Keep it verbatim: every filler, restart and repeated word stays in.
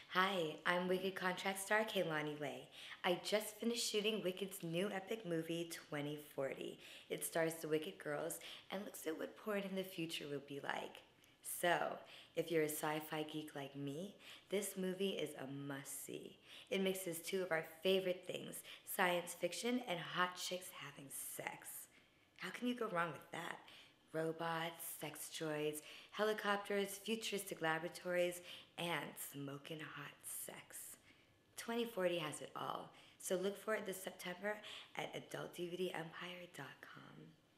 Hi, I'm Wicked contract star Kaylani Lei. I just finished shooting Wicked's new epic movie, twenty forty. It stars the Wicked girls and looks at what porn in the future will be like. So, if you're a sci-fi geek like me, this movie is a must-see. It mixes two of our favorite things, science fiction and hot chicks having sex. How can you go wrong with that? Robots, sex droids, helicopters, futuristic laboratories, and smoking hot sex. twenty forty has it all, so look for it this September at adult d v d empire dot com.